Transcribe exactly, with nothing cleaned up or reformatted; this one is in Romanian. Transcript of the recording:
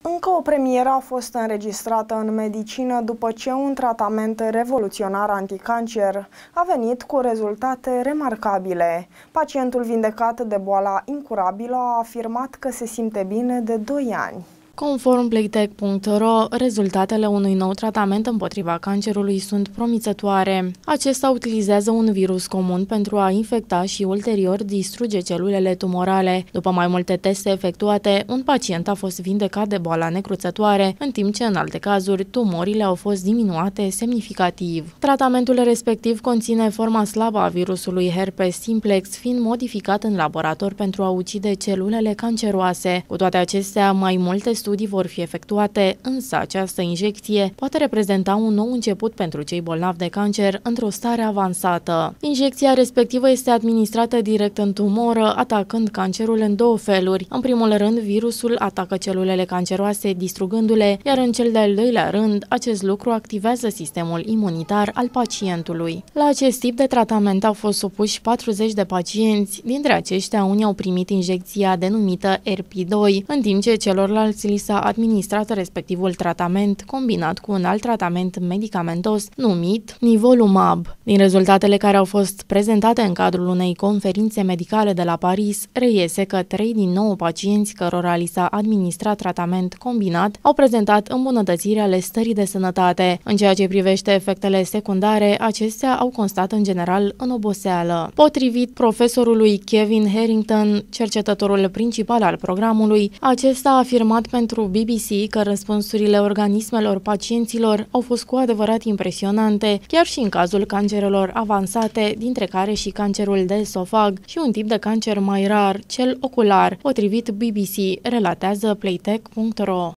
Încă o premieră a fost înregistrată în medicină după ce un tratament revoluționar anticancer a venit cu rezultate remarcabile. Pacientul vindecat de boala incurabilă a afirmat că se simte bine de doi ani. Conform Playtech punct ro, rezultatele unui nou tratament împotriva cancerului sunt promițătoare. Acesta utilizează un virus comun pentru a infecta și ulterior distruge celulele tumorale. După mai multe teste efectuate, un pacient a fost vindecat de boala necruțătoare, în timp ce în alte cazuri tumorile au fost diminuate semnificativ. Tratamentul respectiv conține forma slabă a virusului herpes simplex, fiind modificat în laborator pentru a ucide celulele canceroase. Cu toate acestea, mai multe studii vor fi efectuate, însă această injecție poate reprezenta un nou început pentru cei bolnavi de cancer într-o stare avansată. Injecția respectivă este administrată direct în tumoră, atacând cancerul în două feluri. În primul rând, virusul atacă celulele canceroase, distrugându-le, iar în cel de-al doilea rând, acest lucru activează sistemul imunitar al pacientului. La acest tip de tratament au fost supuși patruzeci de pacienți, dintre aceștia unii au primit injecția denumită R P doi, în timp ce celorlalți li s-a administrat respectivul tratament combinat cu un alt tratament medicamentos numit nivolumab. Din rezultatele care au fost prezentate în cadrul unei conferințe medicale de la Paris, reiese că trei din nouă pacienți cărora li s-a administrat tratament combinat au prezentat îmbunătățiri ale stării de sănătate. În ceea ce privește efectele secundare, acestea au constat în general în oboseală. Potrivit profesorului Kevin Harrington, cercetătorul principal al programului, acesta a afirmat pentru B B C că răspunsurile organismelor pacienților au fost cu adevărat impresionante, chiar și în cazul cancerelor avansate, dintre care și cancerul de esofag și un tip de cancer mai rar, cel ocular, potrivit B B C, relatează Playtech punct ro.